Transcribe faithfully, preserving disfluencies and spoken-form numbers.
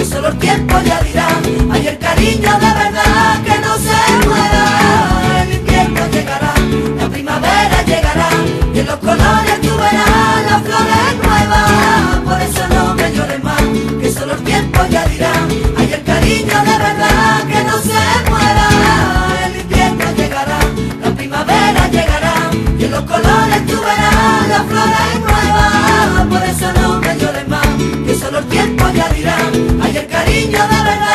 que solo el tiempo ya dirá. Hay el cariño de verdad que no se muera. El invierno llegará, la primavera llegará, y en los colores tú verás las flores nuevas. Por eso no me llores más, que solo el tiempo ya dirá. Hay el cariño de verdad que no se muera. El invierno llegará, la primavera llegará, y en los colores tú verás las flores nuevas. Por eso no me llores más, que solo el tiempo ya dirá. Hay el cariño de verdad